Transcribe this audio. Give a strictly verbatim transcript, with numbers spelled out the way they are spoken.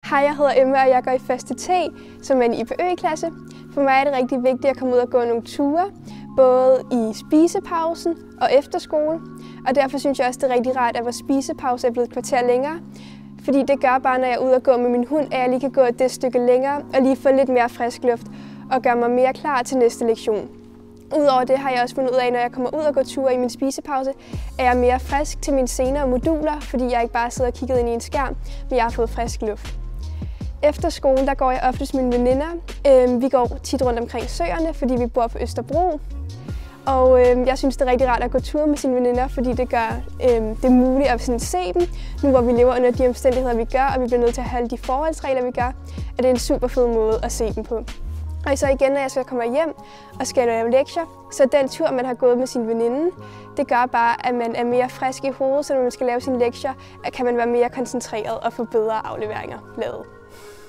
Hej, jeg hedder Emma, og jeg går i første T, som er en I P Ø-klasse. For mig er det rigtig vigtigt at komme ud og gå nogle ture, både i spisepausen og efter skole. Og derfor synes jeg også, det er rigtig rart, at vores spisepause er blevet et kvarter længere. Fordi det gør bare, når jeg er ude og gå med min hund, at jeg lige kan gå et det stykke længere og lige få lidt mere frisk luft og gøre mig mere klar til næste lektion. Udover det har jeg også fundet ud af, når jeg kommer ud og går ture i min spisepause, at jeg er mere frisk til mine senere moduler, fordi jeg ikke bare sidder og kigger ind i en skærm, men jeg har fået frisk luft. Efter skole der går jeg oftest med mine veninder. Vi går tit rundt omkring søerne, fordi vi bor på Østerbro. Og øh, jeg synes, det er rigtig rart at gå tur med sine veninder, fordi det gør øh, det muligt at sådan, se dem, nu hvor vi lever under de omstændigheder, vi gør, og vi bliver nødt til at have de forholdsregler, vi gør, at det er en super fed måde at se dem på. Og så igen, når jeg skal komme hjem og skal lave lektier, så den tur, man har gået med sin veninde, det gør bare, at man er mere frisk i hovedet, så når man skal lave sine lektier, kan man være mere koncentreret og få bedre afleveringer lavet.